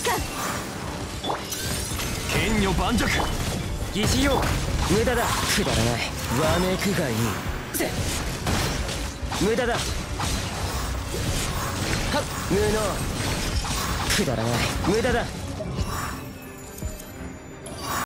間。 剣女盤石。 疑似用無駄だ。くだらないわめくがいい。無駄だ。はっ無能くだらない無駄だ。